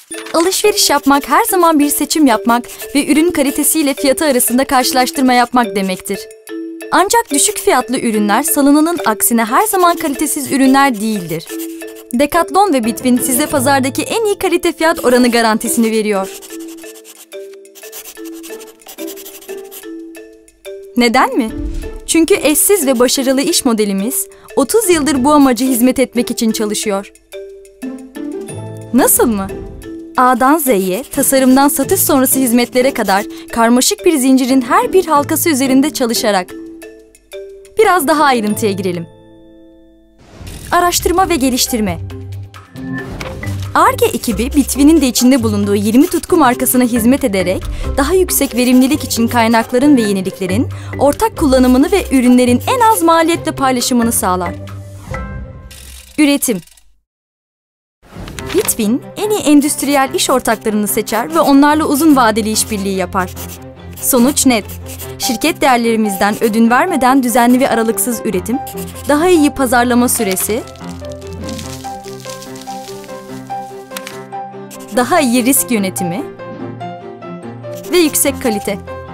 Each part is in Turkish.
Alışveriş yapmak her zaman bir seçim yapmak ve ürün kalitesiyle fiyatı arasında karşılaştırma yapmak demektir. Ancak düşük fiyatlı ürünler sanılanın aksine her zaman kalitesiz ürünler değildir. Decathlon ve Bitwin size pazardaki en iyi kalite fiyat oranı garantisini veriyor. Neden mi? Çünkü eşsiz ve başarılı iş modelimiz 30 yıldır bu amaca hizmet etmek için çalışıyor. Nasıl mı? A'dan Z'ye, tasarımdan satış sonrası hizmetlere kadar karmaşık bir zincirin her bir halkası üzerinde çalışarak. Biraz daha ayrıntıya girelim. Araştırma ve geliştirme. Ar-Ge ekibi Bitwin'in de içinde bulunduğu 20 tutku markasına hizmet ederek daha yüksek verimlilik için kaynakların ve yeniliklerin ortak kullanımını ve ürünlerin en az maliyetle paylaşımını sağlar. Üretim. Bitwin, en iyi endüstriyel iş ortaklarını seçer ve onlarla uzun vadeli işbirliği yapar. Sonuç net. Şirket değerlerimizden ödün vermeden düzenli ve aralıksız üretim, daha iyi pazarlama süresi, daha iyi risk yönetimi ve yüksek kalite.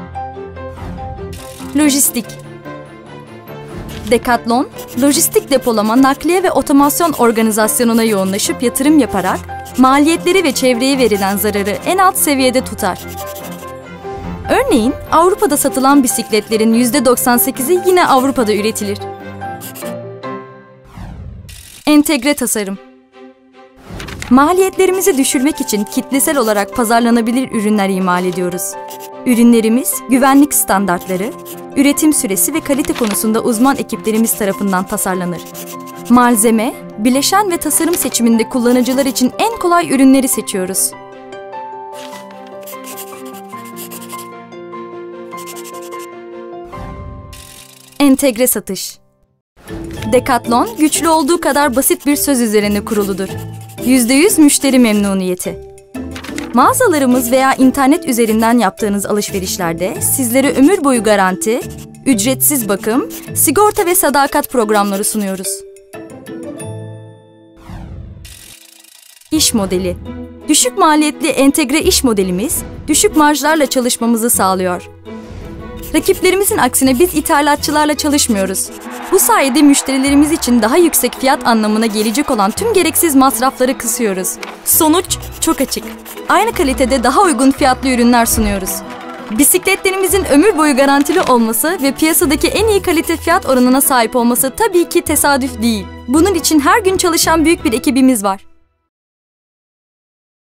Lojistik. Decathlon, lojistik depolama, nakliye ve otomasyon organizasyonuna yoğunlaşıp yatırım yaparak maliyetleri ve çevreye verilen zararı en alt seviyede tutar. Örneğin Avrupa'da satılan bisikletlerin %98'i yine Avrupa'da üretilir. Entegre tasarım. Maliyetlerimizi düşürmek için kitlesel olarak pazarlanabilir ürünler imal ediyoruz. Ürünlerimiz güvenlik standartları, üretim süresi ve kalite konusunda uzman ekiplerimiz tarafından tasarlanır. Malzeme, bileşen ve tasarım seçiminde kullanıcılar için en kolay ürünleri seçiyoruz. Entegre satış. Decathlon, güçlü olduğu kadar basit bir söz üzerine kuruludur. %100 müşteri memnuniyeti. Mağazalarımız veya internet üzerinden yaptığınız alışverişlerde sizlere ömür boyu garanti, ücretsiz bakım, sigorta ve sadakat programları sunuyoruz. İş modeli. Düşük maliyetli entegre iş modelimiz, düşük marjlarla çalışmamızı sağlıyor. Rakiplerimizin aksine biz ithalatçılarla çalışmıyoruz. Bu sayede müşterilerimiz için daha yüksek fiyat anlamına gelecek olan tüm gereksiz masrafları kısıyoruz. Sonuç çok açık. Aynı kalitede daha uygun fiyatlı ürünler sunuyoruz. Bisikletlerimizin ömür boyu garantili olması ve piyasadaki en iyi kalite fiyat oranına sahip olması tabii ki tesadüf değil. Bunun için her gün çalışan büyük bir ekibimiz var.